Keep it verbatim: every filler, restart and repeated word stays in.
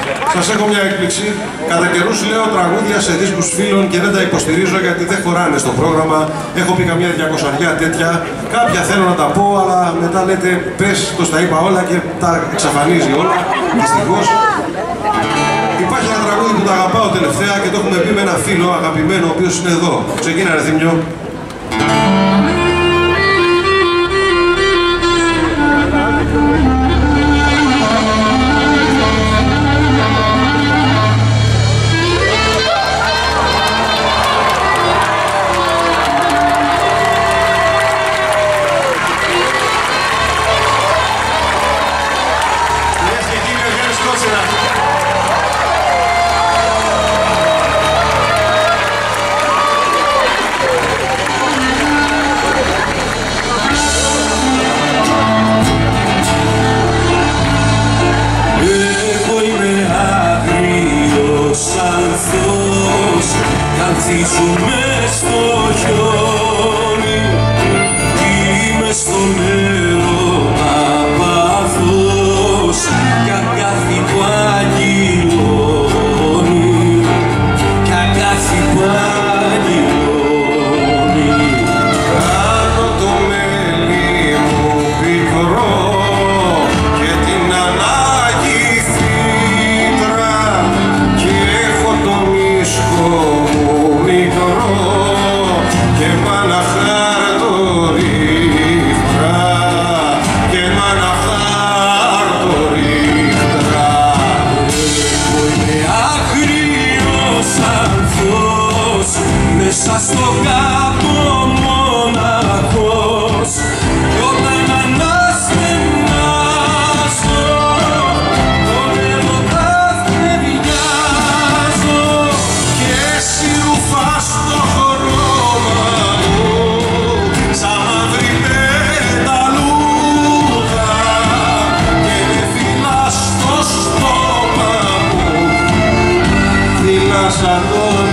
Σας έχω μια έκπληξη. Κατά καιρούς λέω τραγούδια σε δίσκους φίλων και δεν τα υποστηρίζω γιατί δεν χωράνε στο πρόγραμμα. Έχω πει καμιά διακοσαριά τέτοια. Κάποια θέλω να τα πω, αλλά μετά λέτε πες, το τα είπα όλα και τα εξαφανίζει όλα. Δυστυχώς. Υπάρχει ένα τραγούδι που το αγαπάω τελευταία και το έχουμε πει με ένα φίλο αγαπημένο, ο οποίος είναι εδώ. Ξεκίνα ρε Θήμιο. Καθίσουμε στο χιόνι, είμαι στο νερό απαθώς κι αγκάθι που αγγυλώνει, κι αγκάθι που αγγυλώνει. Κάνω το μέλι μου πικρό και την ανάγκη φύτρα και έχω το μίσκο και μάνα χαρτορίχτρα και μάνα χαρτορίχτρα. Εγώ είμαι άγριος ανθός μέσα στο κάπο μοναχός κι όταν αναστενάζω τον έρωτα θεμιάζω και εσύ ρουφάς το χρώμα μου σαν μαύρη πεταλούδα και με φυλάς στο στόμα μου, Φυλάς σαν τον